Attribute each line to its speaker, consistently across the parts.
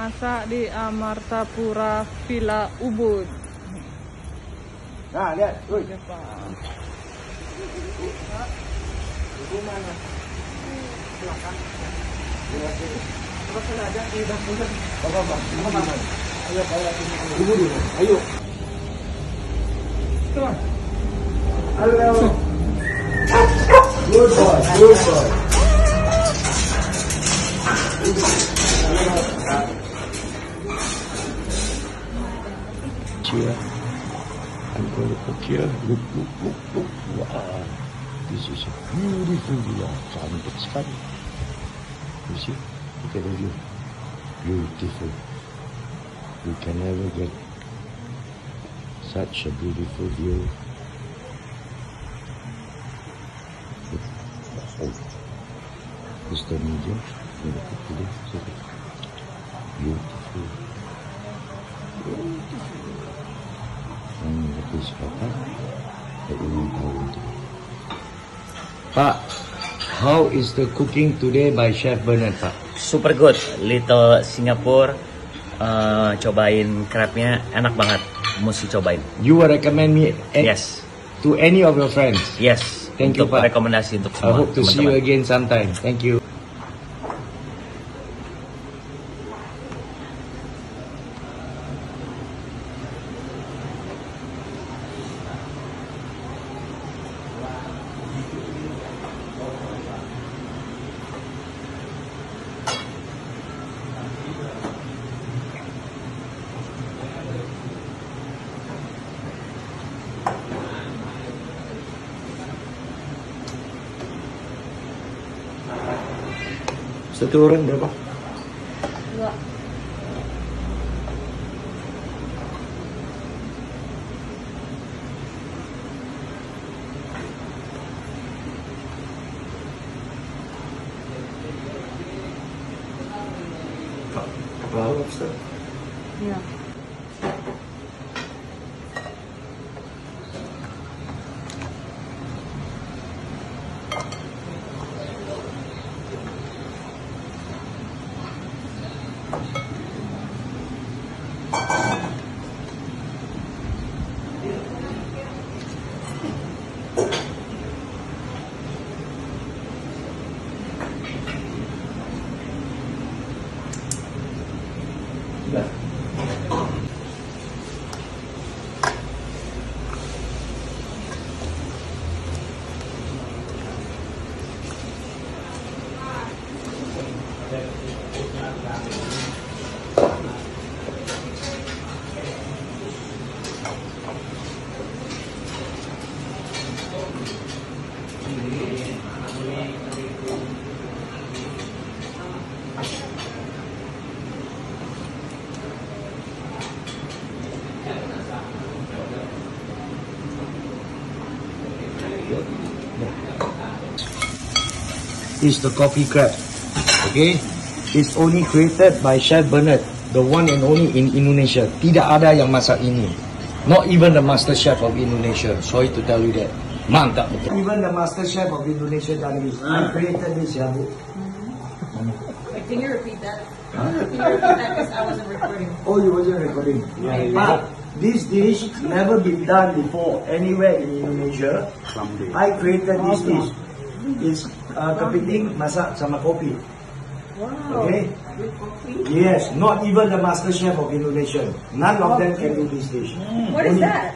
Speaker 1: masak di Amartapura Villa Ubud.
Speaker 2: Nah, lihat, woi. Ibu mana? Belakang. Terus ada di dapur. Bapak. Ayo, Ibu dulu. Ayo. Come on. Halo. Good boy.
Speaker 3: Here, I'm going to cook here. Look. Wow, this is a beautiful villa. Cantik sekali. You see, look at the view. Beautiful. You can never get such a beautiful view. Oh, this is the medium. Beautiful. This Papa, Pak, how is the cooking today by Chef Bernard, Pak?
Speaker 4: Super good, Little Singapore. Cobain crabnya enak banget, mesti cobain.
Speaker 3: You will recommend me
Speaker 4: Yes.
Speaker 3: to any of your friends?
Speaker 4: Yes.
Speaker 3: Thank you, Pak.
Speaker 4: Rekomendasi untuk
Speaker 3: I
Speaker 4: semua
Speaker 3: hope to see you again sometime. Thank you. Satu orang berapa?
Speaker 1: 2.
Speaker 3: Kepala lobster.
Speaker 1: Ya.
Speaker 3: Is the coffee crab. Okay, it's only created by Chef Bernard, the one and only in Indonesia. Tidak ada yang masak ini. Not even the master chef of Indonesia. Sorry to tell you that. Mantap betul. Even the master chef of Indonesia done this. I created this, ya Bu.
Speaker 1: Can you repeat that? Can you repeat that because I wasn't recording?
Speaker 3: Oh, you wasn't recording. But this dish never been done before anywhere in Indonesia. I created this dish. It's kepiting masak sama kopi.
Speaker 1: Wow.
Speaker 3: Okay?
Speaker 1: With coffee?
Speaker 3: Yes, not even the master chef of Indonesia. None of them can do this dish.
Speaker 1: What is that?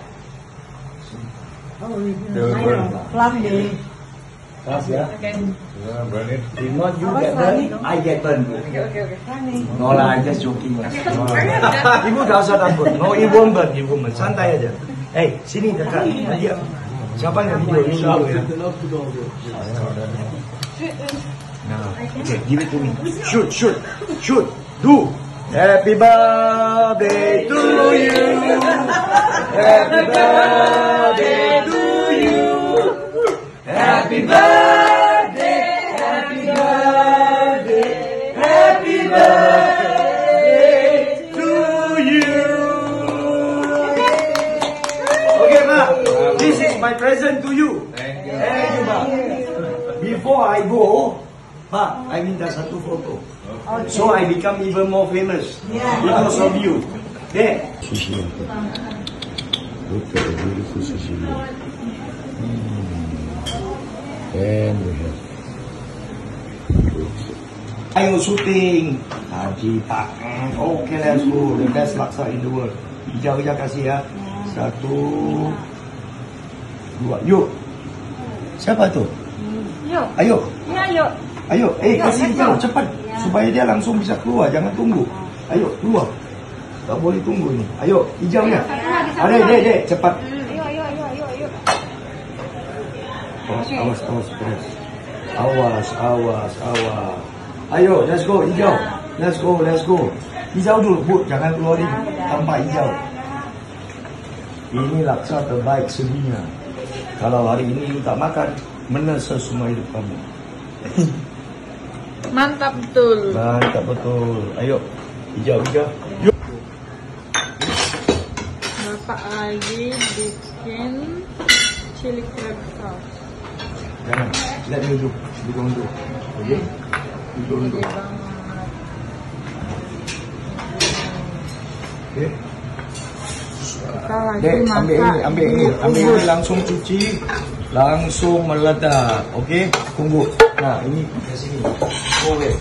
Speaker 1: Flambe.
Speaker 3: Pas ya.
Speaker 1: Okay.
Speaker 3: If not you get burned, I get burned.
Speaker 1: Okay.
Speaker 3: No lah, I'm just joking lah. No. Ibu gak usah takut. No, it won't burn. It won't burn. Santai aja. Hey, sini dekat. Dia. Siapa yang video? Ini video ya. Nah, okay, give it to me. Shoot. Do. Happy birthday to you. Happy birthday to you. Happy birthday. Happy birthday. Happy birthday to you. Okay, Ma. This is my present to you. Thank you, Ma. Before I go, Pak, I minta satu foto. So I become even more famous because of you. Okay. Sushi. Look at the beautiful sushi. And we have. Ayo syuting. Haji Pak. Okay, let's go. The best laksa in the world. Hijau-hijau kasih ya. 1, 2, yuk. Siapa tu?
Speaker 1: Yuk.
Speaker 3: Ayo.
Speaker 1: Ya, yuk.
Speaker 3: Ayo, kasih hijau cepat supaya dia langsung bisa keluar, jangan tunggu. Ayo, keluar. Tak boleh tunggu ni. Ayo, hijaunya. Ada, dek, cepat.
Speaker 1: Ayo.
Speaker 3: Awas, terus. Awas. Ayo, let's go, hijau. Let's go. Hijau dulu, Bu, jangan keluarin tanpa hijau. Ini laksa terbaik sedunia. Kalau hari ini you tak makan, menyesal semua hidup kamu.
Speaker 1: Mantap betul.
Speaker 3: Ayo, hijau. Yuk.
Speaker 1: Bapak lagi bikin chili crab sauce.
Speaker 3: Jangan, let me do. Okay?
Speaker 1: Gede banget.
Speaker 3: Okay.
Speaker 1: Kita lagi
Speaker 3: Dek,
Speaker 1: masak.
Speaker 3: ambil ini langsung cuci, langsung meledak. Okey, tunggu. Nah, ini ke sini. Okey.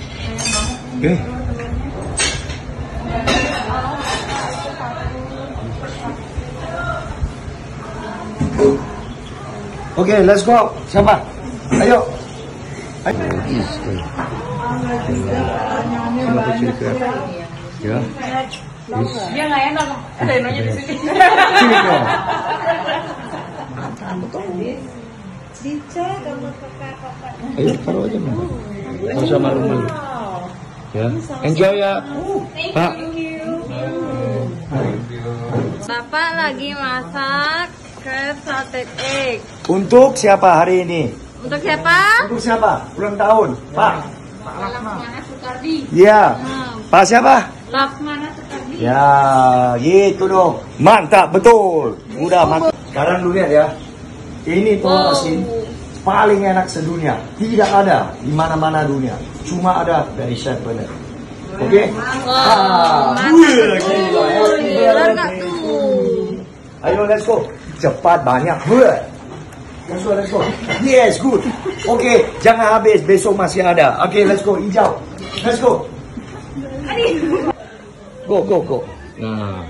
Speaker 3: Okay, let's go. Siapa? Ayo. Ya.
Speaker 1: Dia nggak enak. Renonya di sini.
Speaker 3: Ayo taruh aja Mama. Taruh sama malu. Ya, enjoy ya. Pak.
Speaker 1: Bapak lagi masak crab salted egg.
Speaker 3: Untuk siapa hari ini?
Speaker 1: Untuk siapa?
Speaker 3: Untuk siapa? Ulang tahun. Pak.
Speaker 1: Laksmana Sukardi.
Speaker 3: Ya. Pak siapa?
Speaker 1: Laksmana Sukardi.
Speaker 3: Ya, gitu dong. Mantap, betul. Udah mantap. Sekarang lu lihat ya. Ini telur asin paling enak sedunia. Tidak ada di mana-mana dunia. Cuma ada dari Chef Bernard. Oke?
Speaker 1: Gila nggak tuh?
Speaker 3: Ayo, let's go. Cepat, banyak. Let's go. Yes, good. Oke, jangan habis. Besok masih ada. Oke, let's go. Hijau. Let's go. Go. Nah.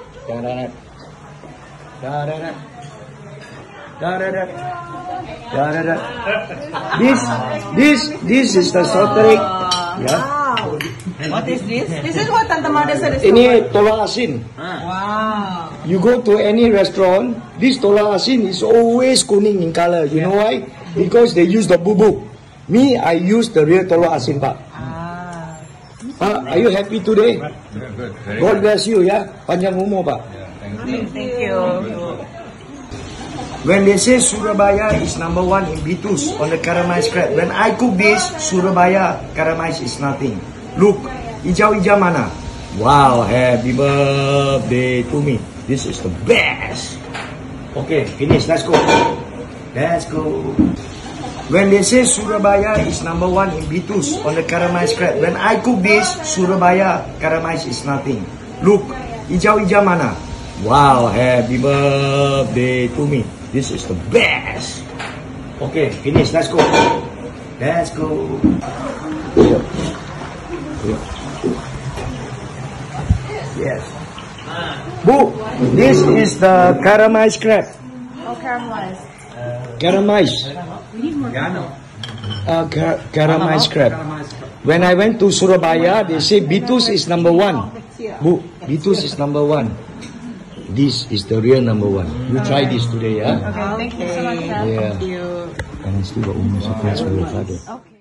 Speaker 3: This is the salted egg. Ya.
Speaker 2: What is this? This is what Tante Mada said.
Speaker 3: Ini telur asin.
Speaker 2: Wow.
Speaker 3: You go to any restaurant, this telur asin is always kuning in color. You know why? Because they use the bubuk. Me, I use the real telur asin, Pak. Are you happy today?
Speaker 5: Good.
Speaker 3: God bless you, ya. Panjang umur, Pak.
Speaker 2: Thank you.
Speaker 3: When they say Surabaya is number 1 in Bitus on the caramelized crab, when I cook this, Surabaya caramelized is nothing. Look, hijau-hijau mana? Wow, happy birthday to me. This is the best. Okay, finish. Let's go. When they say Surabaya is number 1 in Bitus on the caramelized crab, when I cook this, Surabaya caramelized is nothing. Look, hijau-hijau mana? Wow, happy birthday to me. This is the best. Okay, finish. Let's go. Yeah. Yes. Bu, this is the caramelized crab.
Speaker 1: Oh, caramelized.
Speaker 3: Caramelized. Caramelized crab. When I went to Surabaya, they say Bitus is number 1. Bu, Bitus is number 1. This is the real number 1. You try this today, yeah?
Speaker 1: Okay, thank you so much.
Speaker 3: Yeah.
Speaker 1: Thank you.
Speaker 3: And I still got almost a place for your father.
Speaker 1: Okay.